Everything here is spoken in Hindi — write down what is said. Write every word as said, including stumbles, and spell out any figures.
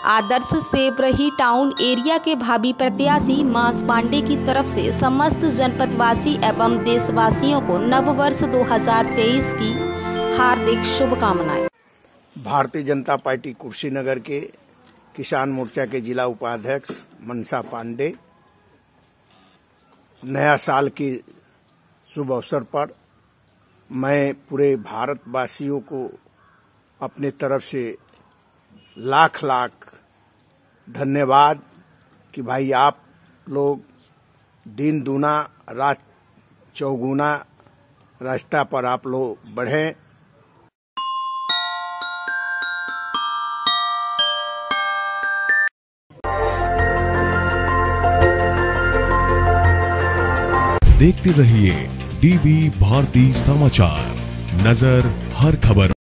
आदर्श सेवरही टाउन एरिया के भावी प्रत्याशी मास पांडे की तरफ से समस्त जनपदवासी एवं देशवासियों को नववर्ष दो हज़ार तेईस की हार्दिक शुभकामनाएं। भारतीय जनता पार्टी कुर्सीनगर के किसान मोर्चा के जिला उपाध्यक्ष मनसा पांडे नया साल के शुभ अवसर पर मैं पूरे भारतवासियों को अपने तरफ से लाख लाख धन्यवाद कि भाई आप लोग दिन दूना रात चौगुना रास्ता पर आप लोग बढ़े। देखते रहिए डीबी भारती समाचार, नजर हर खबर।